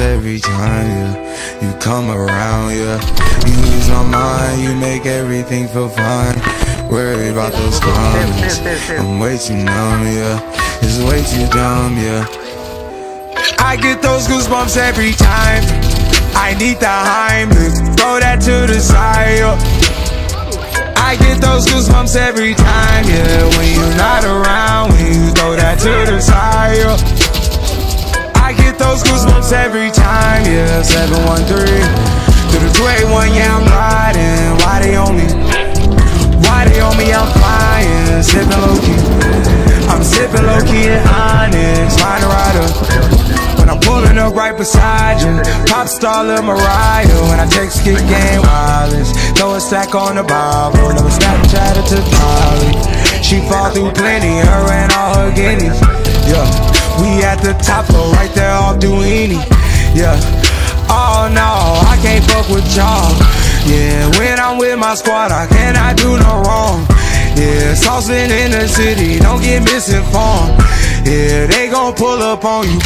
every time, yeah. You come around, yeah. You ease my mind, you make everything feel fine. Worry about those comments, I'm way too numb, yeah. It's way too dumb, yeah. I get those goosebumps every time. I need the 𝙈𝙗, throw that to the side, yeah. I get those goosebumps every time, yeah. When you're not around, when you throw that to the side, yeah. I get those goosebumps every time, yeah. 713 to the 281, yeah, I'm riding. Why they on me? Why they on me? I'm flying, sipping low-key. I'm sipping low-key in Onyx, find a rider. When I'm pulling up right beside you, pop star Lil Mariah. When I text kick game wireless, throw a stack on the Bible, never Snapchat it to Polly. She fall through plenty, her and all her guineas. Yeah, we at the top floor, right there off 𝙈𝙀, yeah. Oh no, I can't fuck with y'all. Yeah, when I'm with my squad, I cannot do no wrong. Yeah, saucing in the city, don't get misinformed. Yeah, they gon' pull up on you.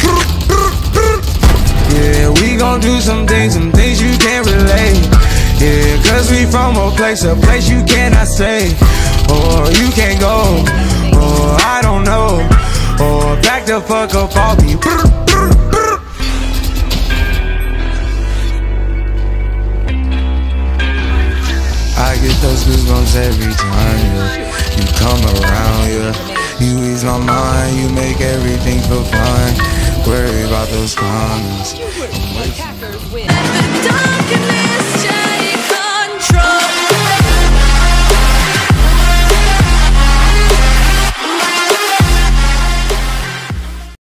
Yeah, we gon' do some things you can't relate. Yeah, cause we from a place you cannot stay. Or you can't go, or I don't know. Or back the fuck up off me. I get those goosebumps every time, yeah. You come around, yeah. You ease my mind, you make everything feel fine. Worry about those comments.